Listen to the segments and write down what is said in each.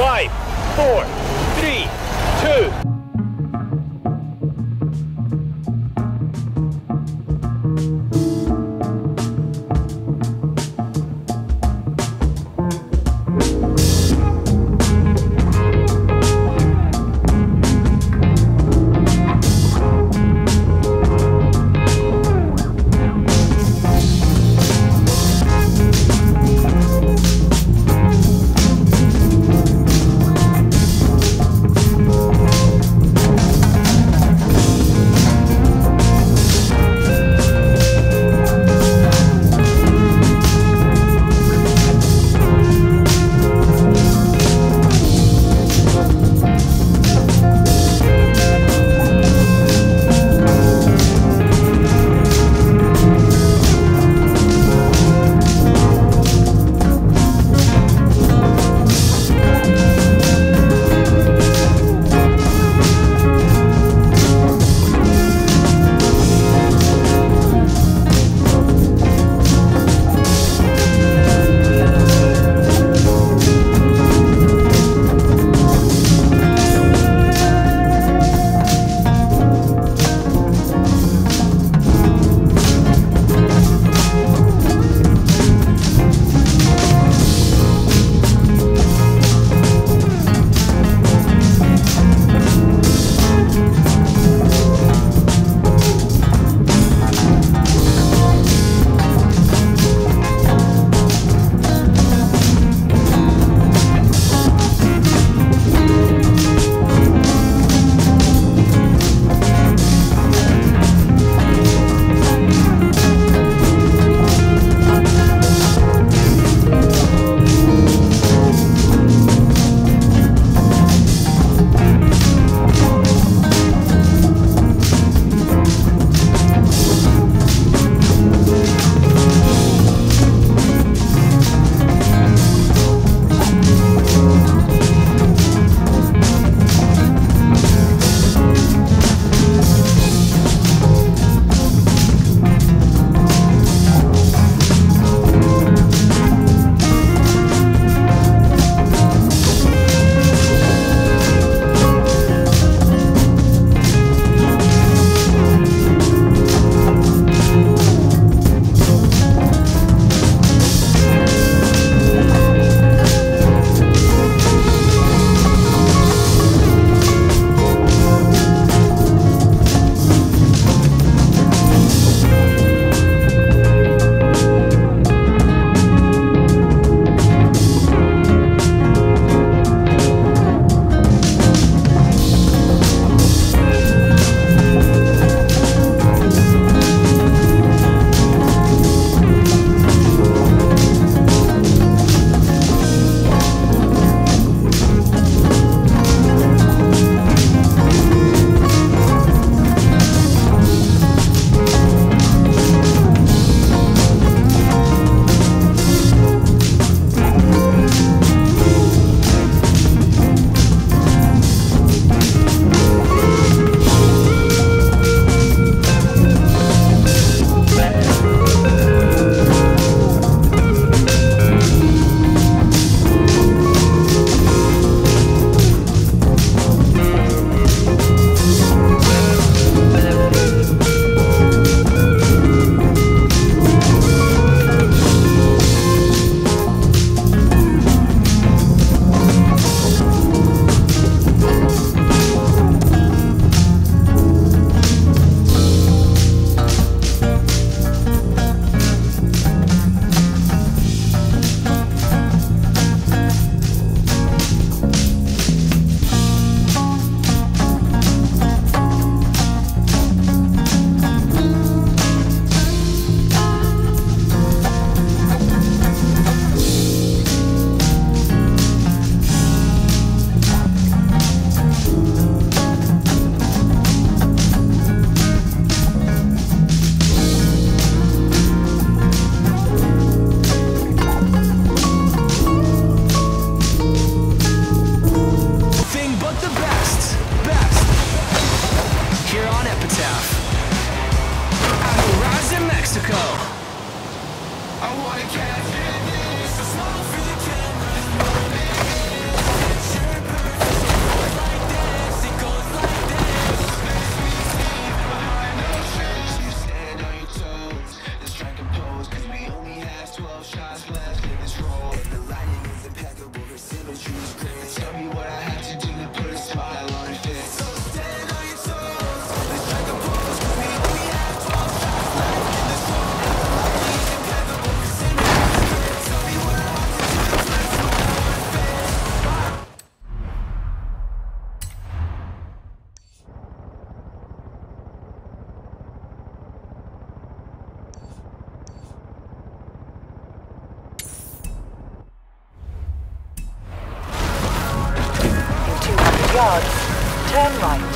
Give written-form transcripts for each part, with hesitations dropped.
5, 4, 3, 2. I wanna catch it, so slow for the camera. yards. Turn right.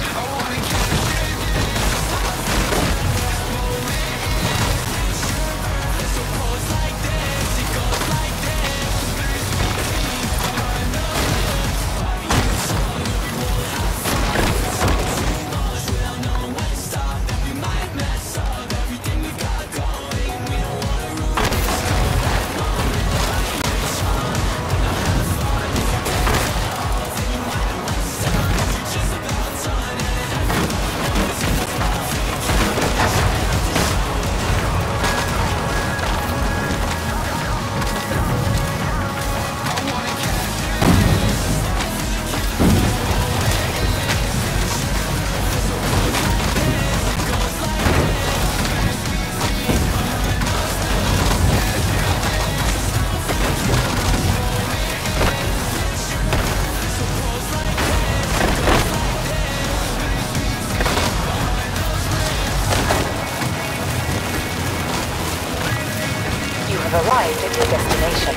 Arrived at your destination.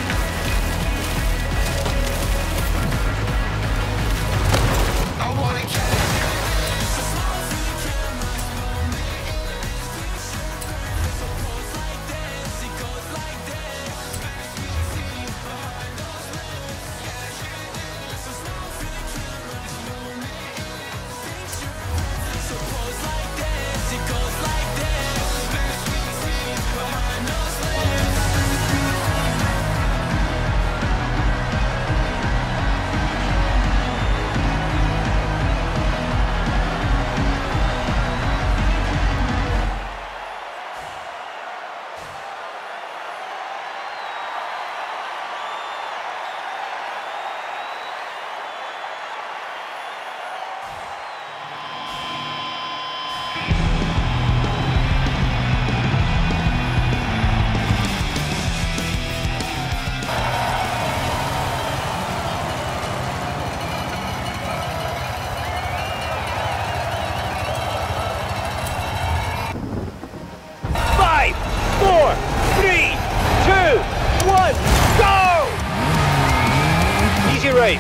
Right.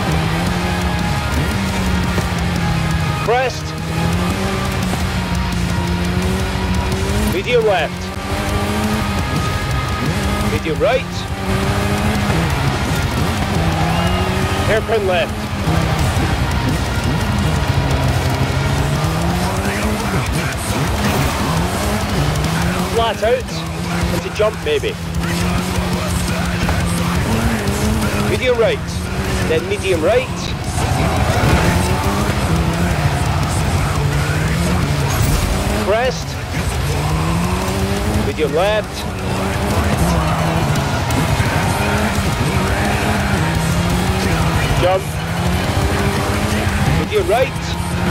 Crest. Medium left. Medium right. Hairpin left. Flat out. Into jump maybe. Medium right. Then medium right. Crest. Medium left. Jump. Medium right.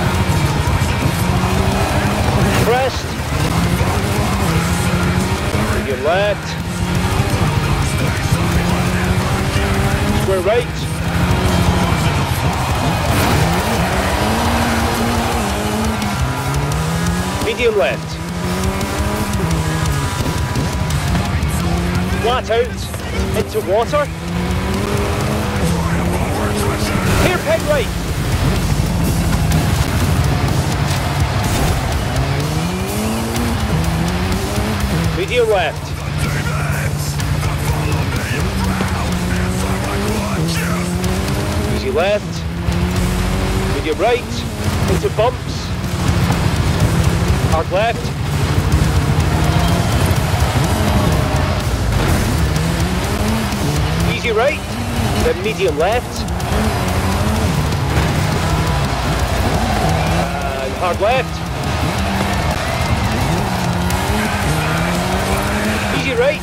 Crest. Medium left. Square right. Medium left. Flat out into water. Hairpin right. Medium left. Easy left. Medium right. Into bumps. Hard left. Easy right. Then medium left. And hard left. Easy right.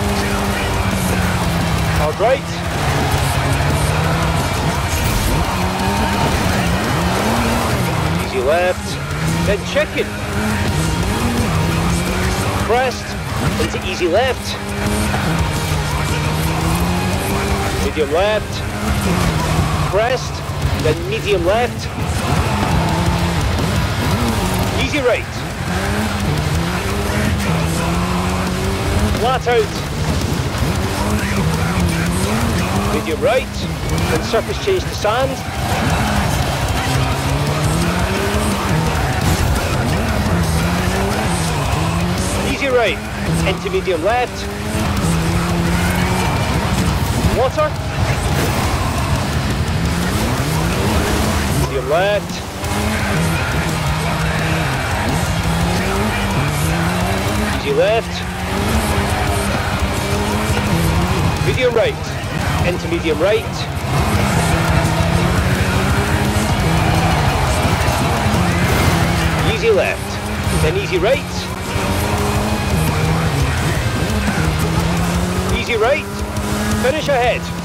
Hard right. Easy left. Then chicken. Crest into easy left. Medium left. Crest, then medium left. Easy right. Flat out. Medium right. Then surface change to sand. right, into medium left. Water. Medium left. Easy left. Medium right, into medium right. Easy left, then easy right. Easy right, finish ahead.